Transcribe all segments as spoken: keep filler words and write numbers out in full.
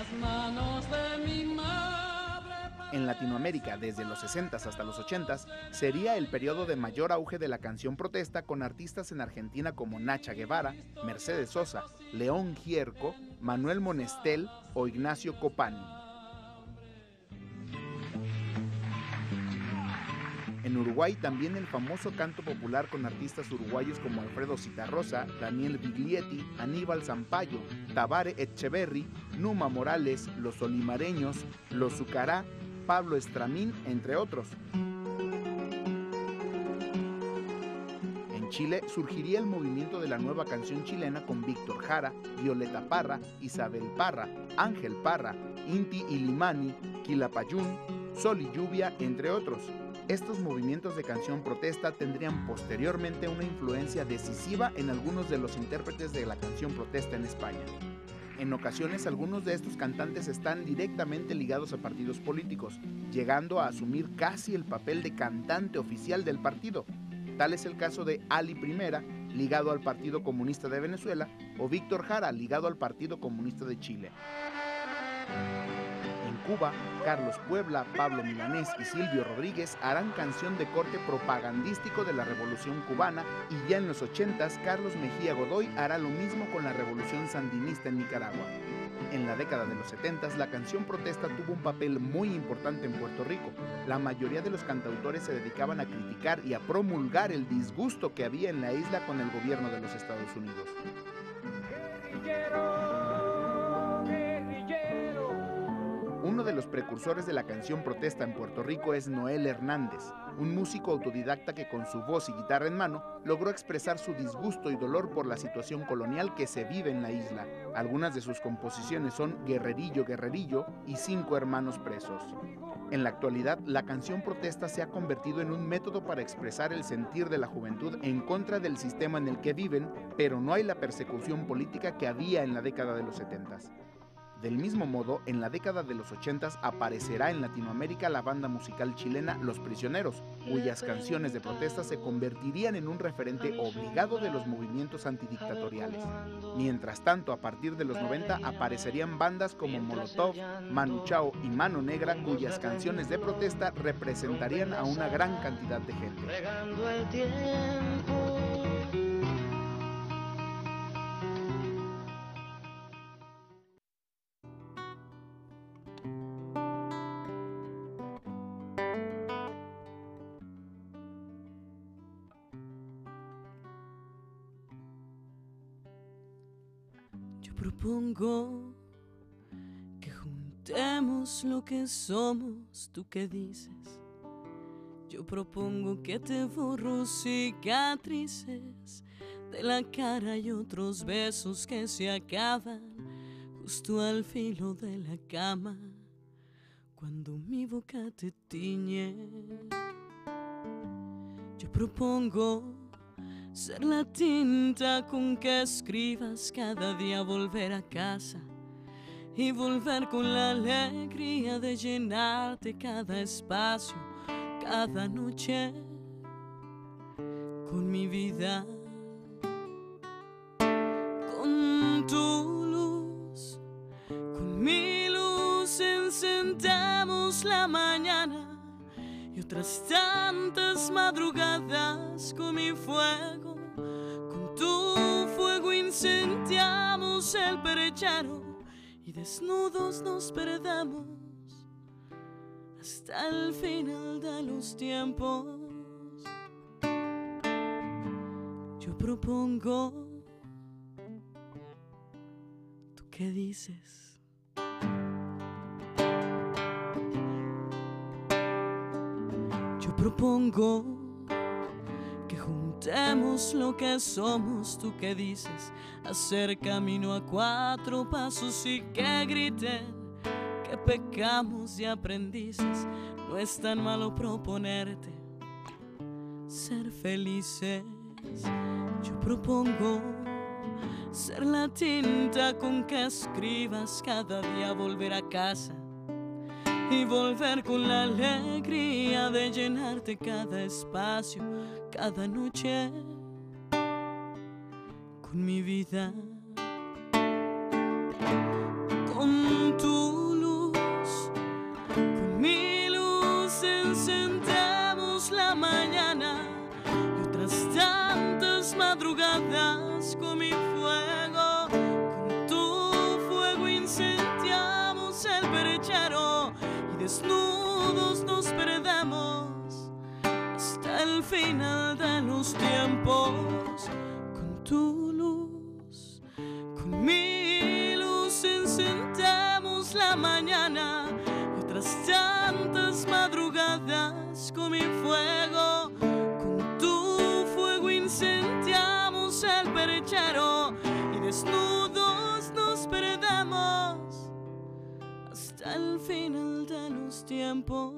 En Latinoamérica, desde los sesentas hasta los ochentas, sería el periodo de mayor auge de la canción protesta, con artistas en Argentina como Nacha Guevara, Mercedes Sosa, León Gierco, Manuel Monestel o Ignacio Copani. En Uruguay también el famoso canto popular con artistas uruguayos como Alfredo Zitarrosa, Daniel Biglietti, Aníbal Zampayo, Tabare Etcheverry, Numa Morales, Los Olimareños, Los Zucará, Pablo Estramín, entre otros. En Chile surgiría el movimiento de la nueva canción chilena con Víctor Jara, Violeta Parra, Isabel Parra, Ángel Parra, Inti Illimani, Quilapayún, Sol y Lluvia, entre otros. Estos movimientos de canción protesta tendrían posteriormente una influencia decisiva en algunos de los intérpretes de la canción protesta en España. En ocasiones, algunos de estos cantantes están directamente ligados a partidos políticos, llegando a asumir casi el papel de cantante oficial del partido. Tal es el caso de Ali Primera, ligado al Partido Comunista de Venezuela, o Víctor Jara, ligado al Partido Comunista de Chile. En Cuba, Carlos Puebla, Pablo Milanés y Silvio Rodríguez harán canción de corte propagandístico de la Revolución Cubana, y ya en los ochentas, Carlos Mejía Godoy hará lo mismo con la Revolución Sandinista en Nicaragua. En la década de los setentas, la canción protesta tuvo un papel muy importante en Puerto Rico. La mayoría de los cantautores se dedicaban a criticar y a promulgar el disgusto que había en la isla con el gobierno de los Estados Unidos. Uno de los precursores de la canción protesta en Puerto Rico es Noel Hernández, un músico autodidacta que con su voz y guitarra en mano logró expresar su disgusto y dolor por la situación colonial que se vive en la isla. Algunas de sus composiciones son Guerrerillo, Guerrerillo y Cinco Hermanos Presos. En la actualidad, la canción protesta se ha convertido en un método para expresar el sentir de la juventud en contra del sistema en el que viven, pero no hay la persecución política que había en la década de los setentas. Del mismo modo, en la década de los ochentas aparecerá en Latinoamérica la banda musical chilena Los Prisioneros, cuyas canciones de protesta se convertirían en un referente obligado de los movimientos antidictatoriales. Mientras tanto, a partir de los noventa aparecerían bandas como Molotov, Manu Chao y Mano Negra, cuyas canciones de protesta representarían a una gran cantidad de gente. Propongo que juntemos lo que somos, ¿tú qué dices? Yo propongo que te borro cicatrices de la cara y otros besos que se acaban justo al filo de la cama, cuando mi boca te tiñe. Yo propongo ser la tinta con que escribas cada día, volver a casa y volver con la alegría de llenarte cada espacio, cada noche con mi vida, con tu luz, con mi luz encendemos la mañana y otras tantas madrugadas con mi fuego. Con tu fuego incendiamos el perchero y desnudos nos perdemos hasta el final de los tiempos. Yo propongo, ¿tú qué dices? Yo propongo que juntemos lo que somos, ¿tú qué dices? Hacer camino a cuatro pasos y que griten que pecamos de aprendices. No es tan malo proponerte ser felices. Yo propongo ser la tinta con que escribas cada día, volver a casa y volver con la alegría de llenarte cada espacio, cada noche con mi vida, con tu madrugadas con mi fuego, con tu fuego incendiamos el perchero y desnudos nos perdemos hasta el final de los tiempos. Con tu luz, con mi luz encendemos la mañana y otras tantas madrugadas con mi fuego. Con tu fuego incendiamos el perchero y desnudos nos perdemos hasta el final de los tiempos.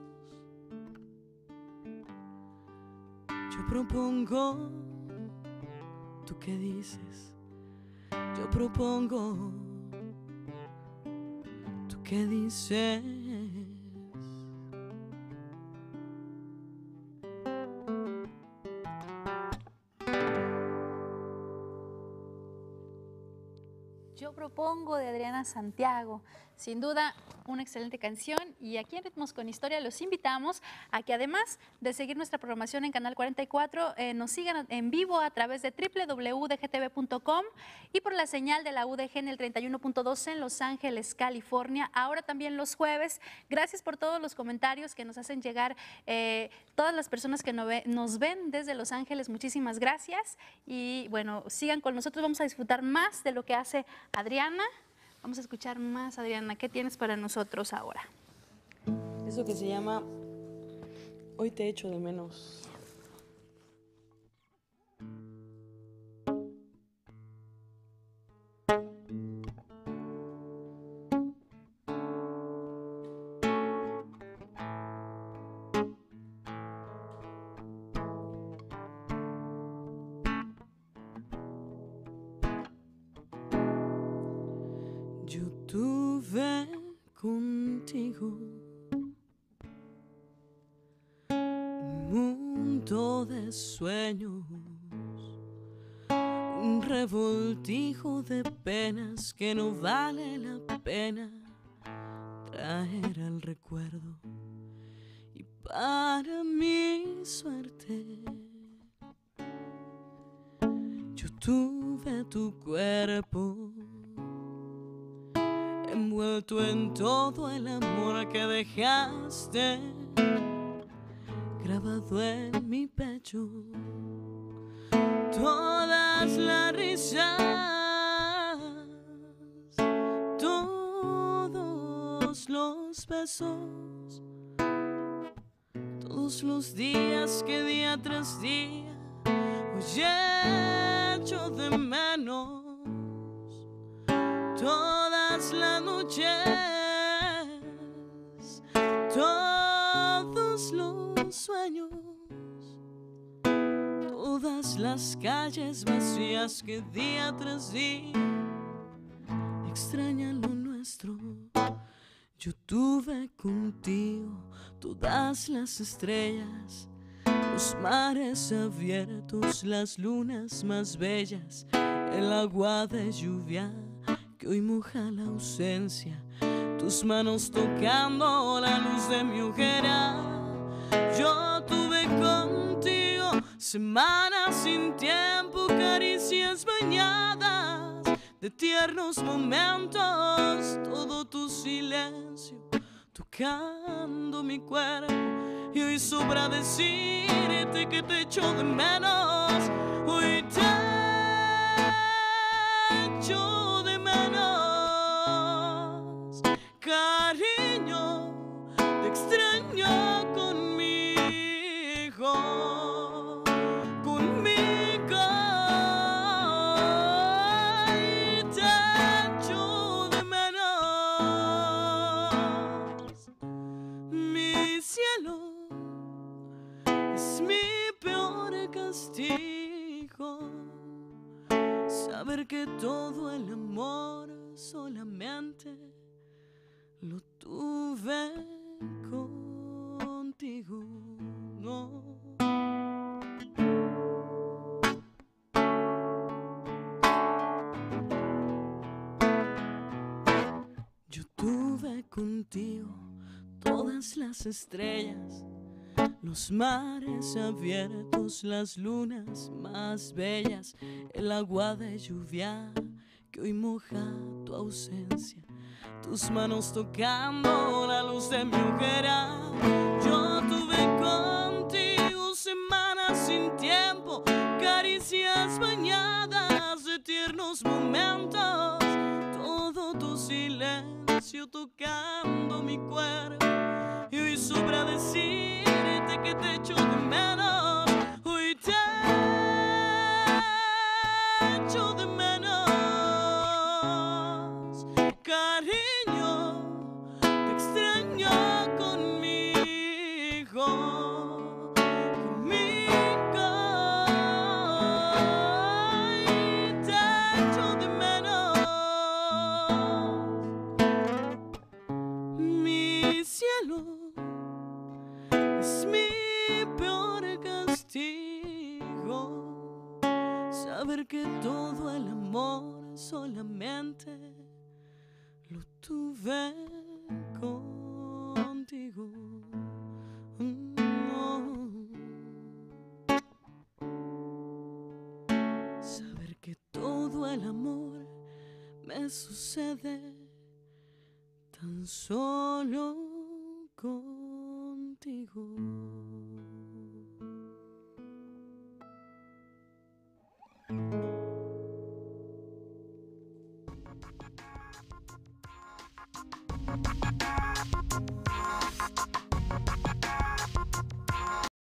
Yo propongo, ¿tú qué dices? Yo propongo, ¿tú qué dices? Yo propongo de Adriana Santiago, sin duda una excelente canción, y aquí en Ritmos con Historia los invitamos a que además de seguir nuestra programación en Canal cuarenta y cuatro, eh, nos sigan en vivo a través de doble u doble u doble u punto u d g t v punto com y por la señal de la U D G en el treinta y uno punto doce en Los Ángeles, California, ahora también los jueves. Gracias por todos los comentarios que nos hacen llegar eh, todas las personas que no ve, nos ven desde Los Ángeles, muchísimas gracias, y bueno, sigan con nosotros, vamos a disfrutar más de lo que hace Adriana. Vamos a escuchar más, Adriana. ¿Qué tienes para nosotros ahora? Eso que se llama Hoy te echo de menos. Yo tuve contigo un mundo de sueños, un revoltijo de penas que no vale la pena traer al recuerdo. Y para mi suerte, yo tuve tu cuerpo envuelto en todo el amor que dejaste grabado en mi pecho. Todas las risas, todos los besos, todos los días que día tras día hoy echo de menos. Todas las noches, todos los sueños, todas las calles vacías que día tras día extrañan lo nuestro. Yo tuve contigo todas las estrellas, los mares abiertos, las lunas más bellas, el agua de lluvia que hoy moja la ausencia, tus manos tocando la luz de mi ojera. Yo tuve contigo semanas sin tiempo, caricias bañadas de tiernos momentos, todo tu silencio tocando mi cuerpo. Y hoy sobra decirte que te echo de menos. Hoy te echo de menos, cariño, te extraño conmigo, conmigo. Y te echo de menos, mi cielo. Es mi peor castigo saber que todo el amor solamente lo tuve contigo. No. Yo tuve contigo todas las estrellas, Los mares abiertos, las lunas más bellas, el agua de lluvia que hoy moja tu ausencia, tus manos tocando la luz de mi hoguera. Yo tuve contigo semanas sin tiempo, caricias bañadas de tiernos momentos, todo tu silencio tocando mi cuerpo. Y hoy sobra decirte que te echo de menos, hoy te echo de menos, cariño, te extraño conmigo, conmigo, y te echo de menos, mi cielo. Es mi peor castigo saber que todo el amor solamente lo tuve contigo. No. Saber que todo el amor me sucede tan solo contigo.